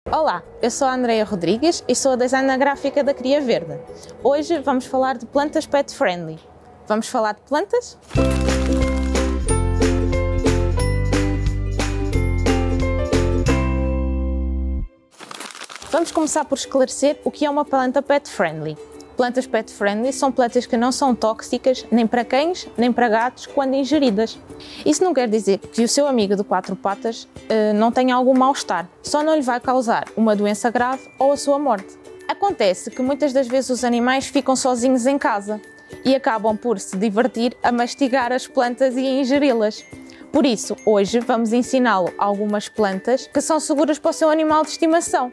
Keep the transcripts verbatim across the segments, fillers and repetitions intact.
Olá, eu sou a Andreia Rodrigues e sou a designer gráfica da Cria Verde. Hoje vamos falar de plantas pet friendly. Vamos falar de plantas? Vamos começar por esclarecer o que é uma planta pet friendly. Plantas pet friendly são plantas que não são tóxicas nem para cães nem para gatos quando ingeridas. Isso não quer dizer que o seu amigo de quatro patas uh, não tenha algum mal-estar, só não lhe vai causar uma doença grave ou a sua morte. Acontece que muitas das vezes os animais ficam sozinhos em casa e acabam por se divertir a mastigar as plantas e a ingeri-las. Por isso, hoje vamos ensiná-lo algumas plantas que são seguras para o seu animal de estimação.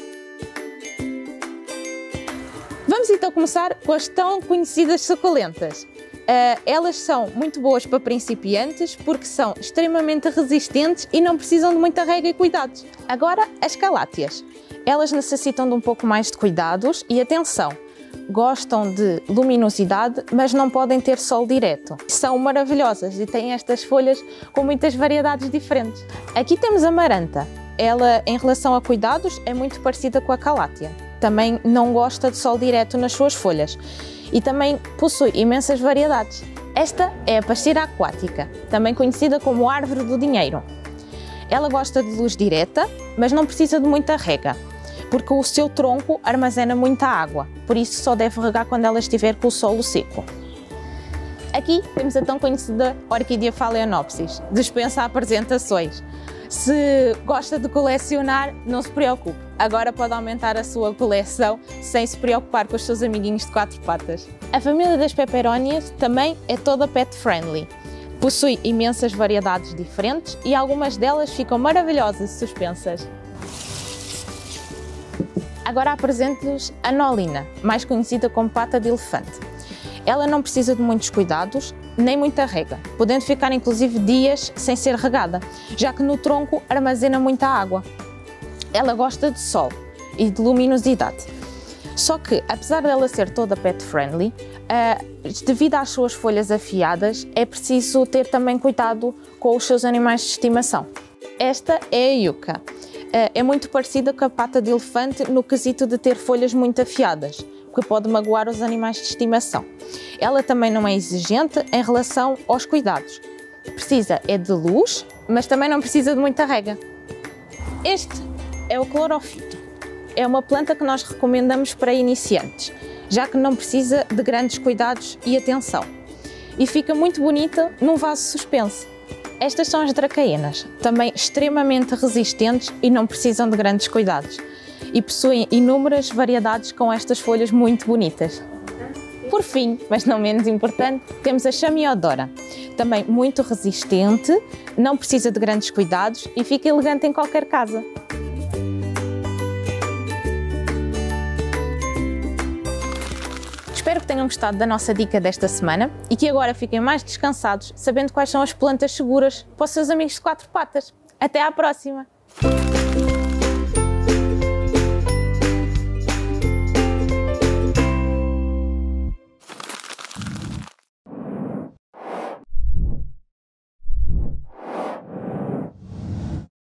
Vamos então começar com as tão conhecidas suculentas. Uh, elas são muito boas para principiantes porque são extremamente resistentes e não precisam de muita rega e cuidados. Agora, as calátias. Elas necessitam de um pouco mais de cuidados e atenção. Gostam de luminosidade, mas não podem ter sol direto. São maravilhosas e têm estas folhas com muitas variedades diferentes. Aqui temos a maranta. Ela, em relação a cuidados, é muito parecida com a calátia. Também não gosta de sol direto nas suas folhas e também possui imensas variedades. Esta é a pasteira aquática, também conhecida como árvore do dinheiro. Ela gosta de luz direta, mas não precisa de muita rega, porque o seu tronco armazena muita água, por isso só deve regar quando ela estiver com o solo seco. Aqui temos a tão conhecida orquídea Phalaenopsis, dispensa apresentações. Se gosta de colecionar, não se preocupe, agora pode aumentar a sua coleção sem se preocupar com os seus amiguinhos de quatro patas. A família das peperonias também é toda pet friendly. Possui imensas variedades diferentes e algumas delas ficam maravilhosas suspensas. Agora apresento-vos a Nolina, mais conhecida como pata de elefante. Ela não precisa de muitos cuidados, nem muita rega, podendo ficar inclusive dias sem ser regada, já que no tronco armazena muita água. Ela gosta de sol e de luminosidade. Só que, apesar dela ser toda pet friendly, uh, devido às suas folhas afiadas, é preciso ter também cuidado com os seus animais de estimação. Esta é a Yucca. Uh, é muito parecida com a pata de elefante no quesito de ter folhas muito afiadas, que pode magoar os animais de estimação. Ela também não é exigente em relação aos cuidados. Precisa é de luz, mas também não precisa de muita rega. Este é o clorofito. É uma planta que nós recomendamos para iniciantes, já que não precisa de grandes cuidados e atenção. E fica muito bonita num vaso suspenso. Estas são as dracaenas, também extremamente resistentes e não precisam de grandes cuidados. E possuem inúmeras variedades com estas folhas muito bonitas. Por fim, mas não menos importante, temos a Chamiodora, também muito resistente, não precisa de grandes cuidados e fica elegante em qualquer casa. Espero que tenham gostado da nossa dica desta semana e que agora fiquem mais descansados, sabendo quais são as plantas seguras para os seus amigos de quatro patas. Até à próxima!